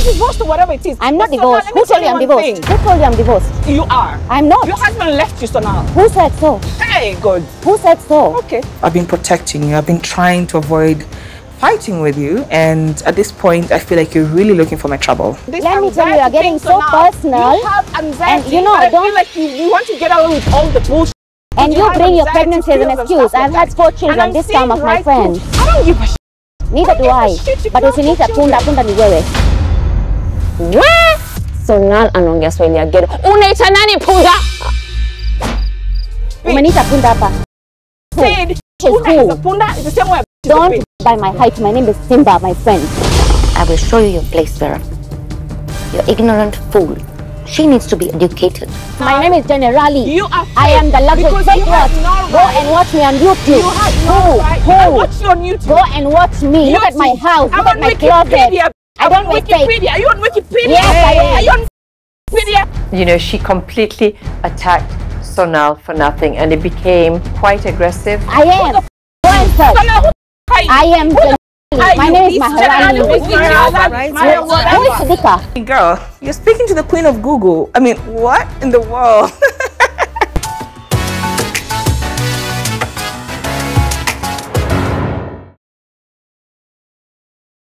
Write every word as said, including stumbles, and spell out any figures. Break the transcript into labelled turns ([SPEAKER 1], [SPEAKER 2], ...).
[SPEAKER 1] divorced or whatever it is.
[SPEAKER 2] I'm not
[SPEAKER 1] But
[SPEAKER 2] divorced.
[SPEAKER 1] Sonal,
[SPEAKER 2] Who told you I'm divorced?
[SPEAKER 1] thing.
[SPEAKER 2] Who told you I'm divorced?
[SPEAKER 1] You are.
[SPEAKER 2] I'm not.
[SPEAKER 1] Your husband left you, Sonal.
[SPEAKER 2] Who said so?
[SPEAKER 1] Hey, good.
[SPEAKER 2] Who said so?
[SPEAKER 1] Okay.
[SPEAKER 3] I've been protecting you. I've been trying to avoid fighting with you, and at this point I feel like you're really looking for my trouble.
[SPEAKER 1] This
[SPEAKER 2] Let me tell you, you're getting so
[SPEAKER 1] Sonal,
[SPEAKER 2] personal.
[SPEAKER 1] You have anxiety,
[SPEAKER 2] and you know,
[SPEAKER 1] I
[SPEAKER 2] don't
[SPEAKER 1] feel like you, you want to get away with all the bullshit.
[SPEAKER 2] And you, you bring your
[SPEAKER 1] anxiety,
[SPEAKER 2] pregnancy as an excuse. I've had four children this time of my friend.
[SPEAKER 1] I don't give a shit.
[SPEAKER 2] Neither do I. But usiniita punda, punda ni wewe.
[SPEAKER 4] We? Sonal anaongea Swahili ya ghetto. Unaita nani punda?
[SPEAKER 2] Umeniita punda hapa.
[SPEAKER 1] Said, punda is a punda. It's the same way.
[SPEAKER 2] Don't by my height. My name is Simba, my friend.
[SPEAKER 5] I will show you your place, Vera. You're ignorant fool. She needs to be educated.
[SPEAKER 2] My name is Generali.
[SPEAKER 1] You are
[SPEAKER 2] I am the luxury. Take what?
[SPEAKER 1] No
[SPEAKER 2] Go and watch me on YouTube.
[SPEAKER 1] You have
[SPEAKER 2] Who?
[SPEAKER 1] no right.
[SPEAKER 2] Who?
[SPEAKER 1] I watch you on YouTube.
[SPEAKER 2] Go and watch me. Look at my house.
[SPEAKER 1] I'm
[SPEAKER 2] Look at
[SPEAKER 1] on
[SPEAKER 2] my
[SPEAKER 1] Wikipedia.
[SPEAKER 2] closet. I
[SPEAKER 1] I'm
[SPEAKER 2] don't
[SPEAKER 1] on
[SPEAKER 2] mistake.
[SPEAKER 1] Wikipedia. Are you on Wikipedia?
[SPEAKER 2] Yes, I am.
[SPEAKER 1] Are you on Wikipedia?
[SPEAKER 6] You know, she completely attacked Sonal for nothing, and it became quite aggressive.
[SPEAKER 2] I am. Go and search.
[SPEAKER 1] Sonal,
[SPEAKER 2] I am. Generali. My name is Maharani.
[SPEAKER 1] Who is
[SPEAKER 2] Sidika?
[SPEAKER 3] Girl, you're speaking to the queen of Google. I mean, what in the world?